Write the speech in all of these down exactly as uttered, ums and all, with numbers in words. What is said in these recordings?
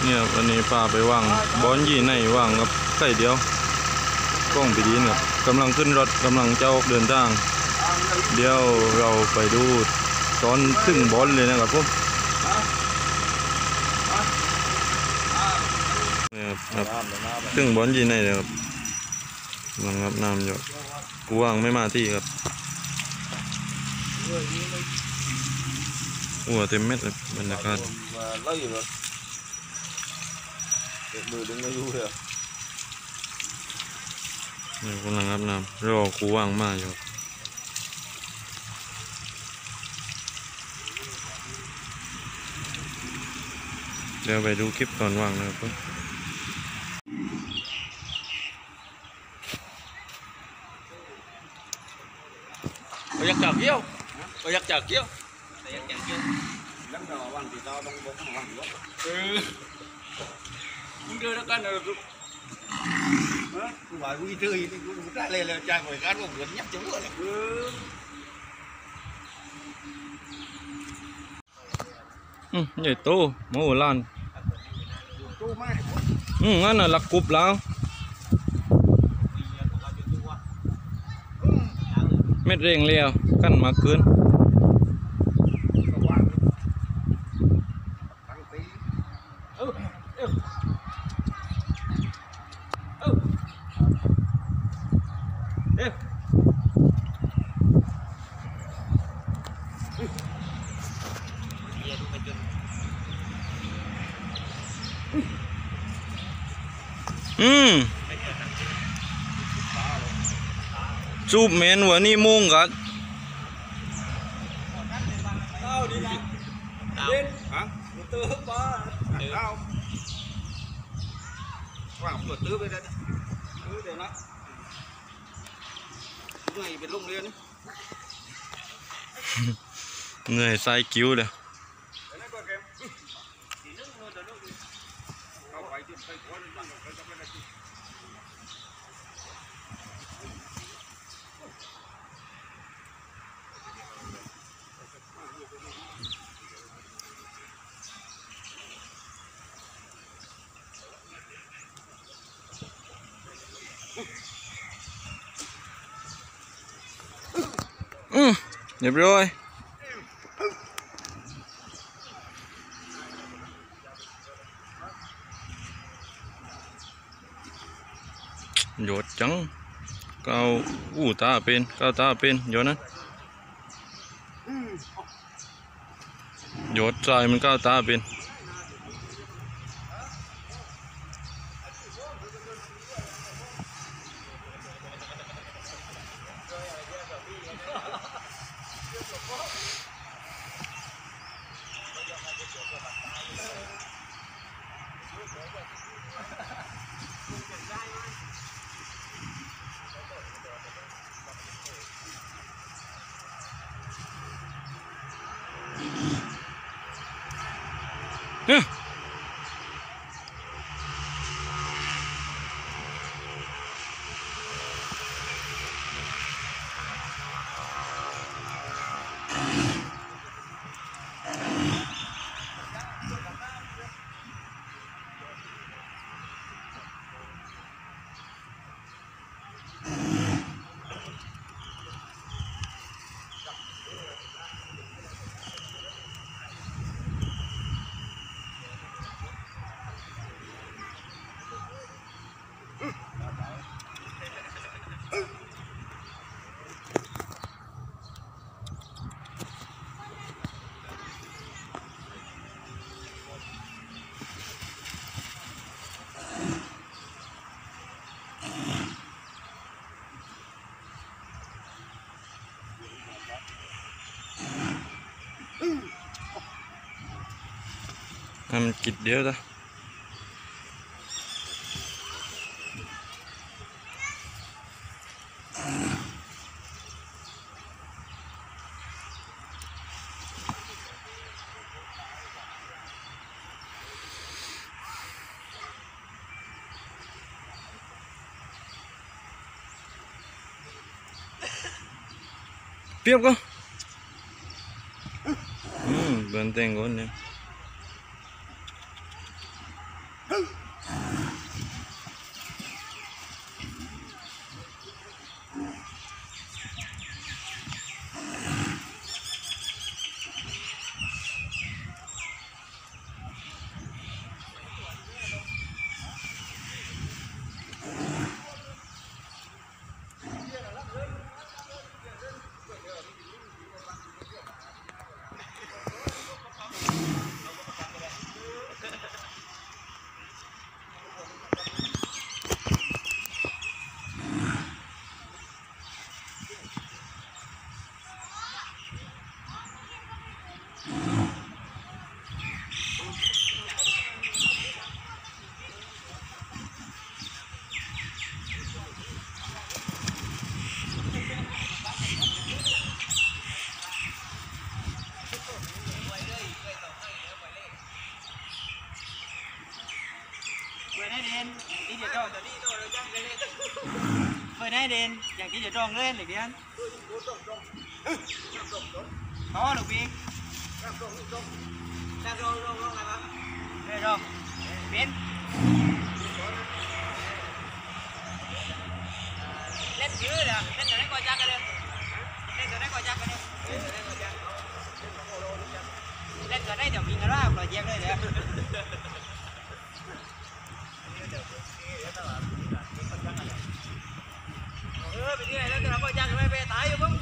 เนี่ยวันนี้พาไปว่างบอนยี่ในว่างกับใส่เดียวกล้องไปดีครับกำลังขึ้นรถกำลังจะออกเดินทางเดี๋ยวเราไปดูตอนถึงบอนเลยนะครับผมนี่ครับถึงบอนยี่ในเลยครับกำลังรับน้ำอยู่กูว่างไม่มาที่ครับหัวเต็มเม็ดเลยบรรยากาศมือดึงไม่รู้เลยนี่กำลังอาบน้ำรอครูว่างมาอยู่เดี๋ยวไปดูคลิปตอนว่างนะครับเราอยากจากเกี้ยวเราอยากจากเกี้ยวเราอยากจากเกี้ยวแล้วเราวันที่เราต้องบอกวันที่เราเออมึงเดินแล้วกันเออกูว่ากูเจออีกกูได้เลยเลยใจเหมือนกันว่าเหมือนยับจังเลยเอออืมใหญ่โตโมโหลานโตมากอืมงั้นน่ะหลักกรุบแล้วเม็ดเร่งเลี้ยวกันมาเกินอืมซูบเมนหัวนี่มุ่งกันเต้าดีนะเต้าฮะเต้าป้าเต้าว่างเปิดตื้อไปได้ตื้อเดี๋ยวนะเมื่อยเป็นโรงเรียนเหนื่อยใส่กิ้วเลยอืมเรียบร้อยหยดจังเกาอู้ตาเป็นเกาตาเป็นหยดนั้นหยดใจมันเกาตาเป็นเฮ้ยทำกิจเดียวจ้ะเปรียบก็อืมเดินเต้งก่อนเนี่ยเด่นที่จะจ้องตัวนี้ตัวเราจ้างเลยเปิดให้เด่นอย่างที่จะจ้องเล่นหรือเดียนอ๋อลูกพี่จ้างจ้องจ้องจ้างจ้องจ้องอะไรบ้างเฮ้ยจ้องเป็นเล่นยืดเลยเล่นตัวไหนก่อนจ้างกันเลยเล่นตัวไหนก่อนจ้างกันเลยเล่นตัวไหนก่อนจ้างเล่นตัวไหนเดี๋ยวมีกระรอกเราแยกเลยเดี๋ยวเออไปที่ไหนแล้วจะทำก็ยังไม่ไปตายอยู่มั้ง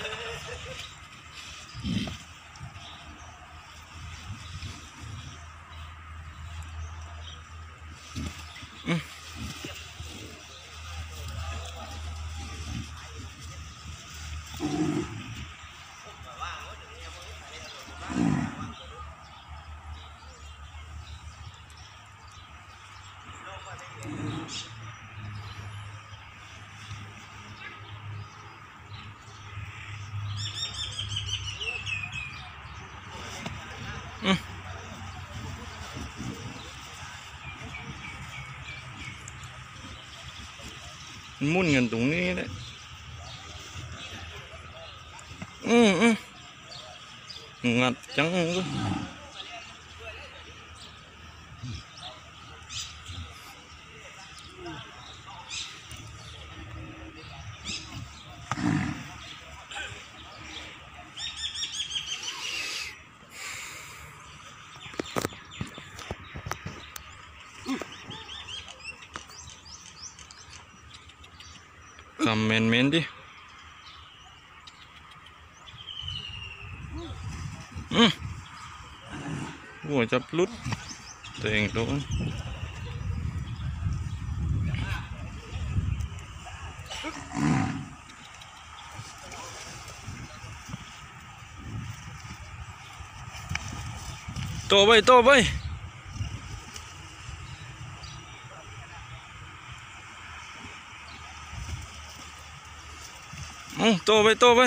มุ่นกันตรงนี้เลยอืมอืมงัดจังเลยคำเมนเมนดิอืมหัวจับลุดตัวเองโดนโตไปโตไปอืมโตไปโตไป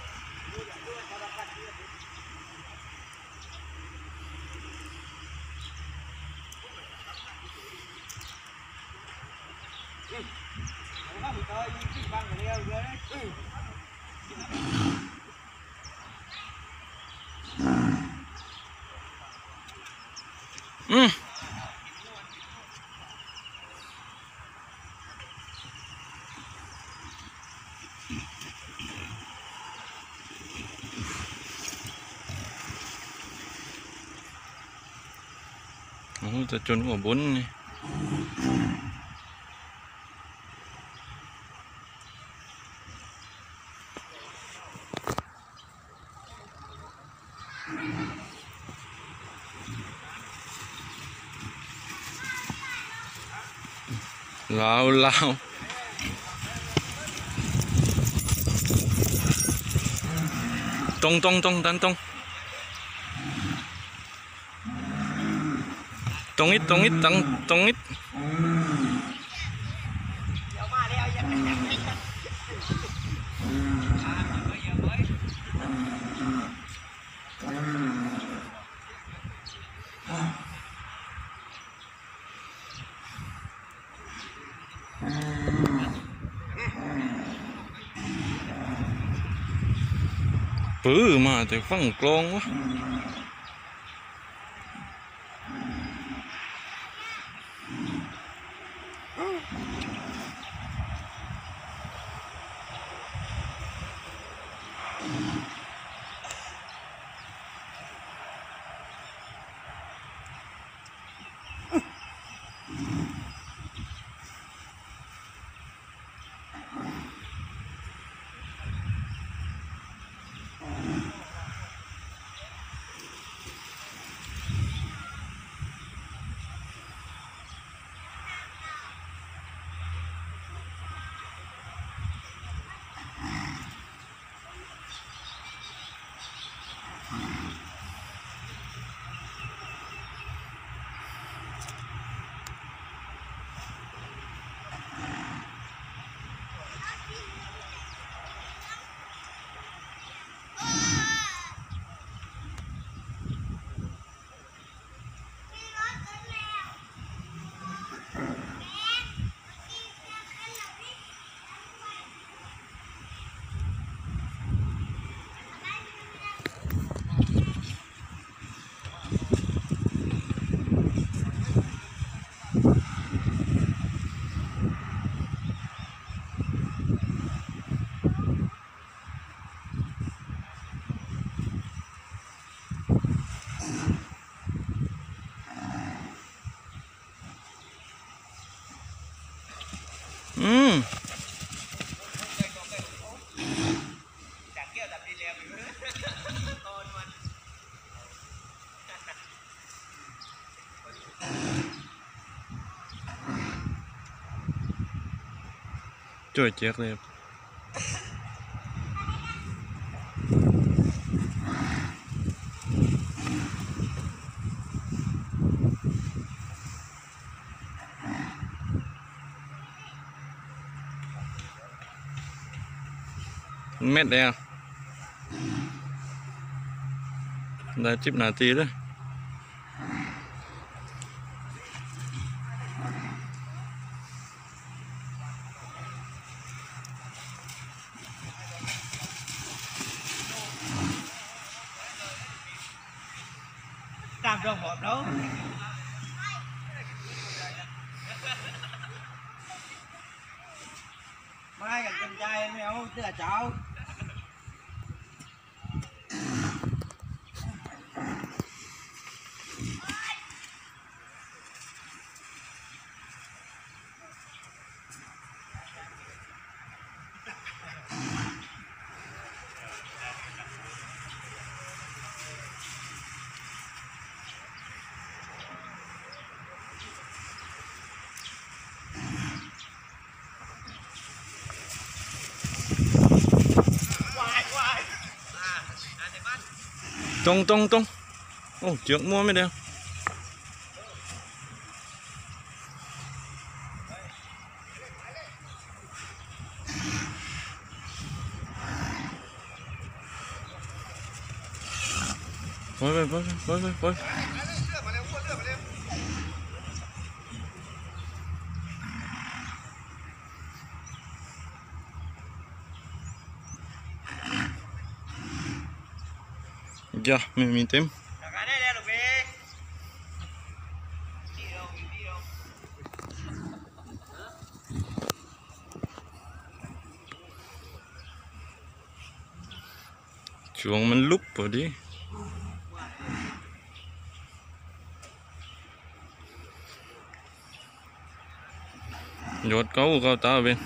อืมโอ้จะจนหัวบนนี่ลาวลาวตรงตรงตรงดันตรงตรงนิดตรงนิดตรงตรงนิดปื้อมาแต่ฝั่งกลองวะอืมจากเกี่ยวดับดีเลี้ยงตอนมันจ่วยเจ๊กเลยเม็ดเลยอ่ะได้จิบนาทีเลยตามดองหอมแล้วไม่กับกันใจไม่เอาเสื้อเจ้าตรงตรงตรงโอ้เจือกมัวไม่เดียวไปไปไปไปไปไปจ้ะไม่มีเต็มช่วงมันลุกพอดียอดเขาเขาตาเป็น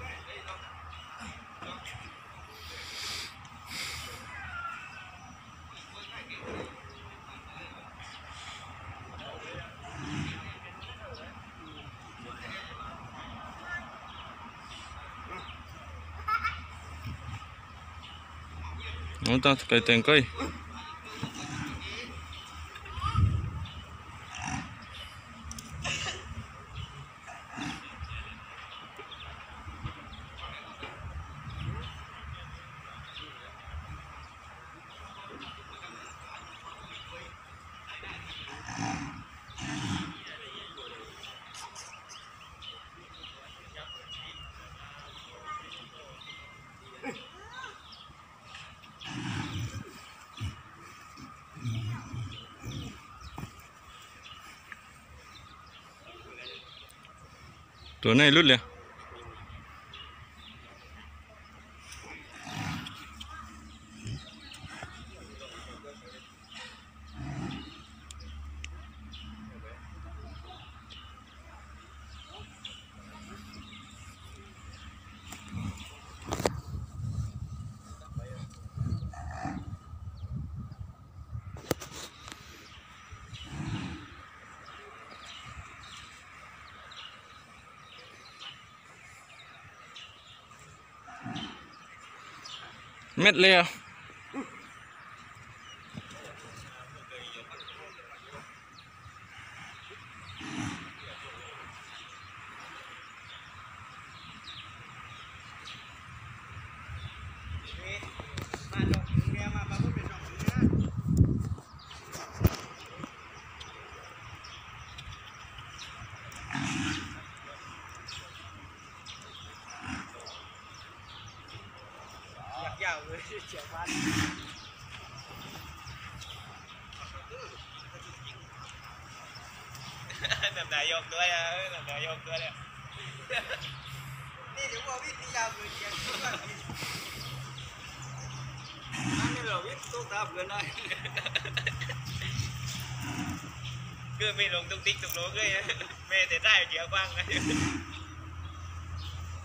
เอาตาไก่แต่งไก่ตัวไหนรุดเลยเม็ดเลยอ่ะยาวเลยเฉียบมันแบบนายกด้วยอ่ะแบบนายกด้วยเนี่ยนี่เดี๋ยวว่าวิ่งยาวเลยเฉียบทุกคนอันนี้เราวิ่งตุ๊กตาเพื่อนได้คือไม่ลงตุ๊กติ๊กตุ๊กโลกเลยแม่แต่ได้เกี่ยวบ้างไง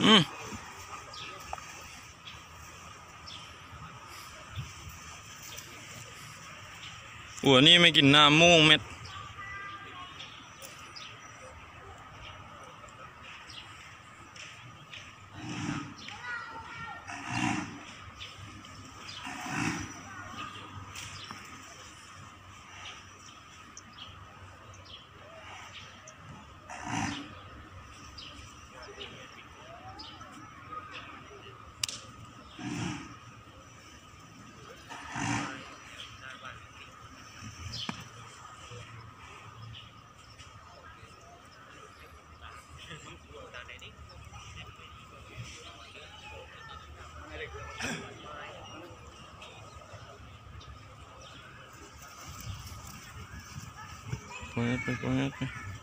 อืมหัวนี่ไม่กินน้ำมูงเม็ดไปไปไปไป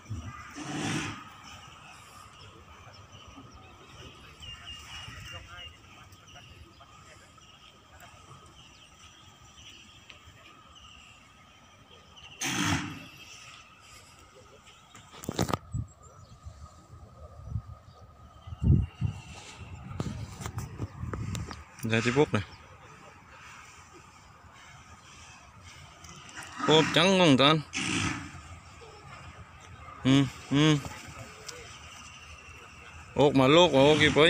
ได้ที่พบเลยพบจังงงตอนอืมอืมออกมาโลกออกกี่ไป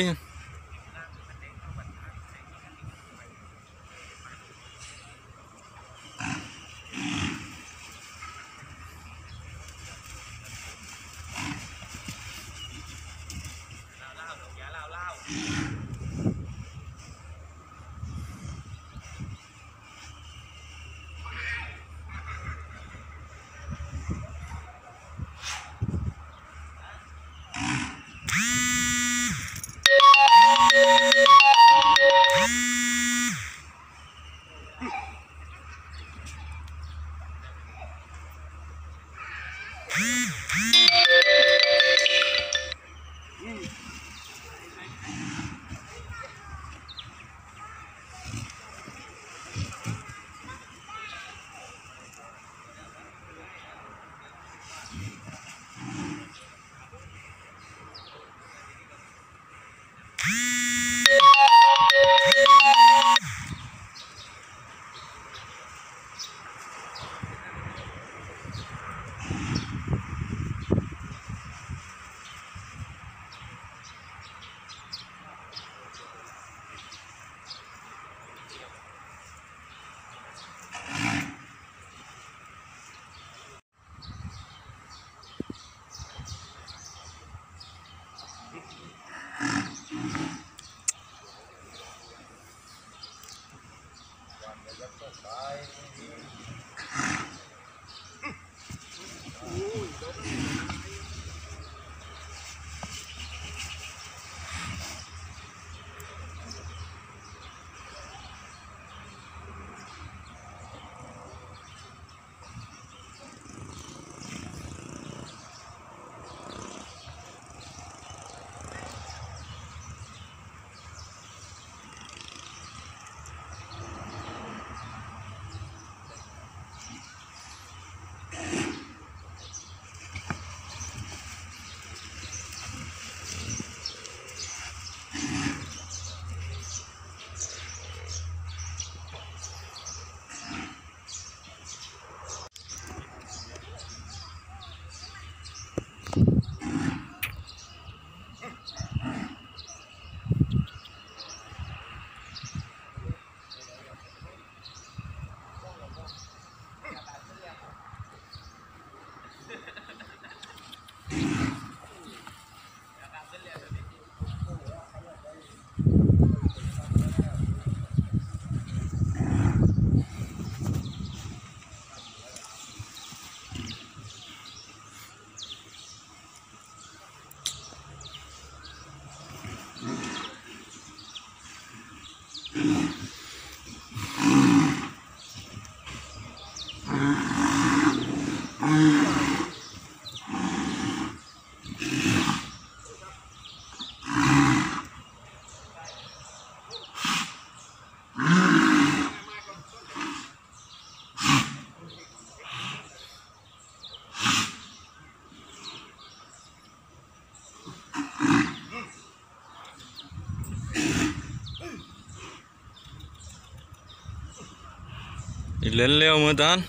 เล่นเร็วมือตาน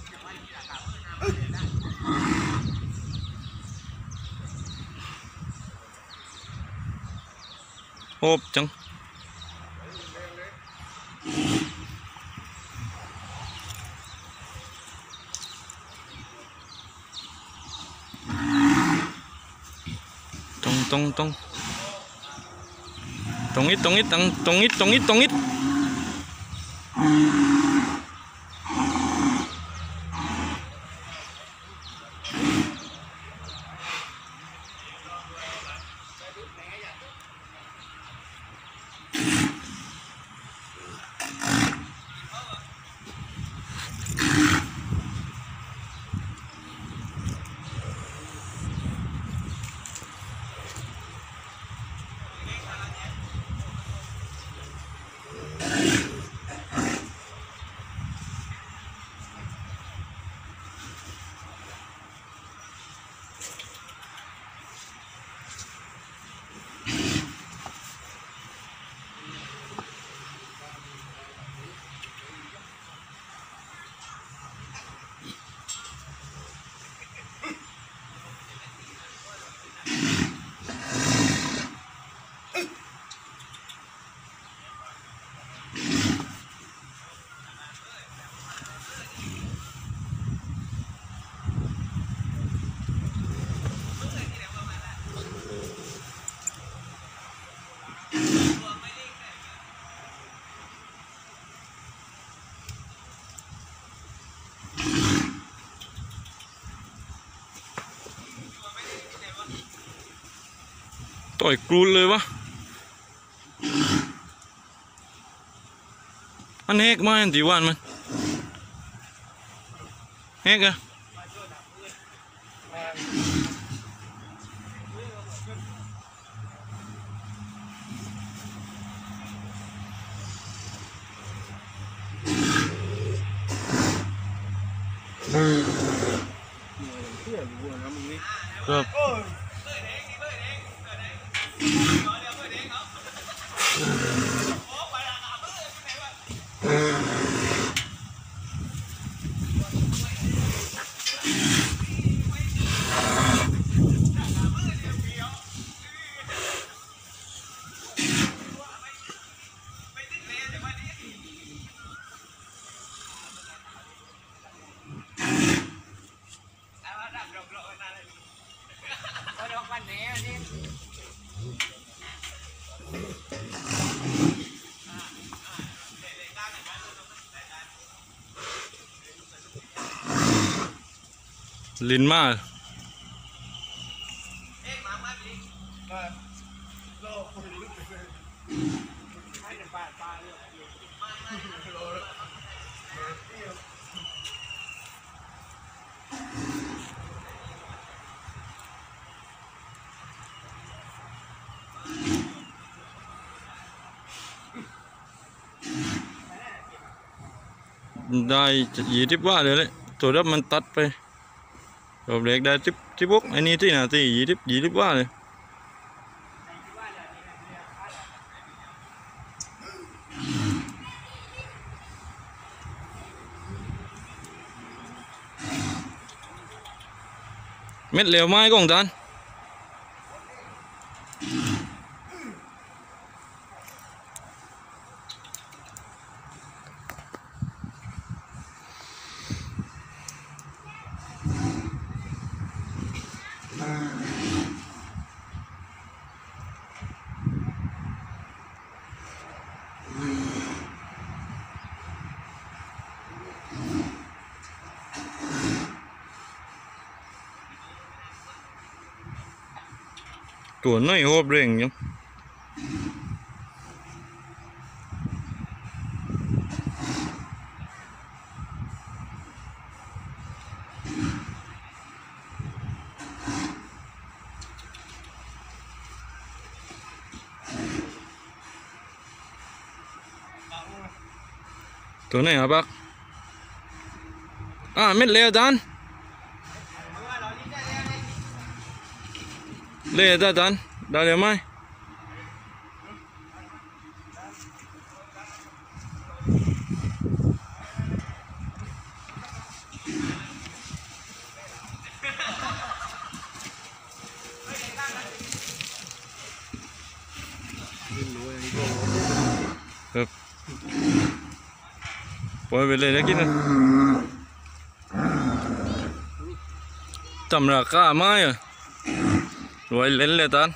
โอบจังตรงตรงตรงตรงนี้ตรงนี้ตรงตรงนี้ตรงนี้ตรงนี้ต่อยกรูนเลยวะอันเฮกมาอันตีวันมันเฮกอะครับ ลินมาได้ยี่สิบว่าเลยเลยตัวรับมันตัดไปรอบเล็กได้สิบสิบหกอันนี้ที่นาทียี่สิบยี่สิบว่าเลยเม็ดเหลวไม้กองทานตัวน้อยโหบเร่งอยู่ตัวไหนครับปักอ่าเม็ดเลี้ยวจานเลี้ยวจ้าจานได้เลี้ยวไหมปล่อยไปเลยนะกินนะจำราคาไหมอ่ะรวยเล่นเลยตาน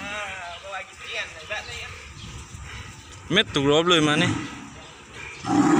เม็ดตุกรอบเลยมานี่